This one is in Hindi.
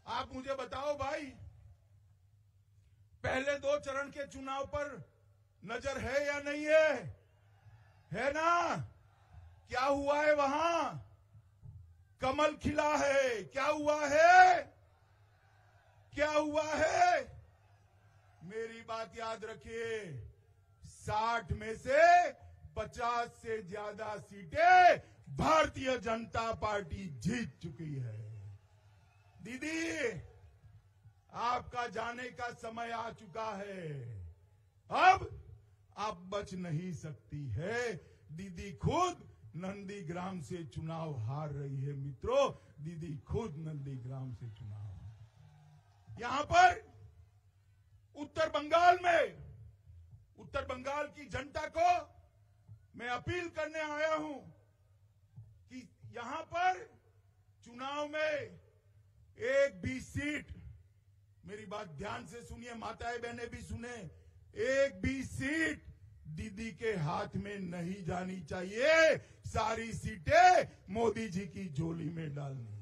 आप मुझे बताओ भाई, पहले 2 चरण के चुनाव पर नजर है या नहीं है? है ना? क्या हुआ है वहां? कमल खिला है। क्या हुआ है? क्या हुआ है? मेरी बात याद रखिए, 60 में से 50 से ज्यादा सीटें भारतीय जनता पार्टी जीत चुकी है। दीदी, आपका जाने का समय आ चुका है। अब आप बच नहीं सकती है। दीदी खुद नंदीग्राम से चुनाव हार रही है मित्रों। दीदी खुद नंदीग्राम से चुनाव। यहां पर उत्तर बंगाल की जनता को मैं अपील करने आया हूं कि यहां पर चुनाव में एक भी सीट, मेरी बात ध्यान से सुनिए, माताएं बहनें भी सुने, एक भी सीट दीदी के हाथ में नहीं जानी चाहिए। सारी सीटें मोदी जी की झोली में डालनी।